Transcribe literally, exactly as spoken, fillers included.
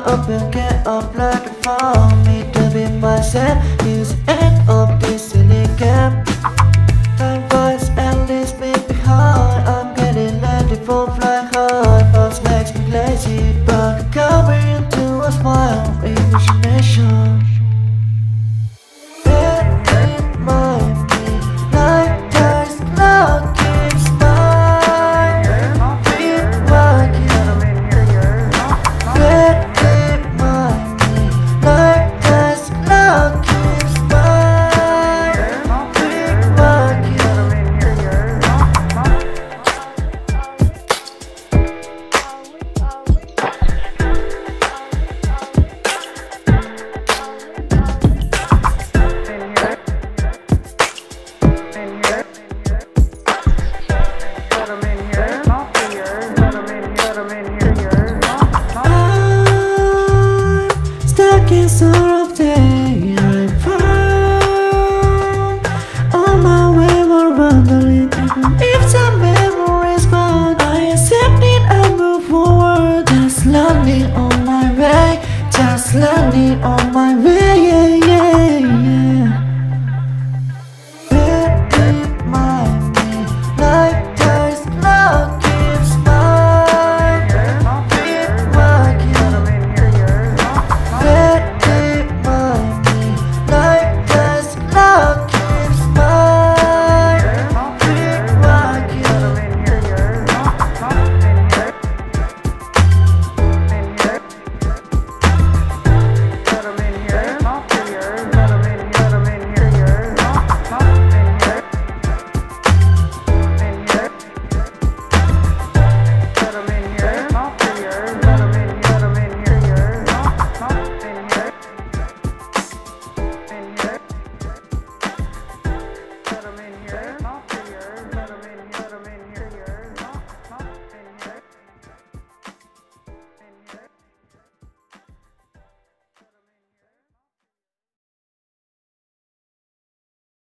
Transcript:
open, get up like a for me to be myself. Use the end of this silly game. Time flies and leaves me behind. I'm getting ready for fly high. Boss makes me lazy, but I cover into a smile. Imagination. Sort of day I found on my way, we're wandering. If the memories gone, I accept it and move forward. Just learning on my way, just learning on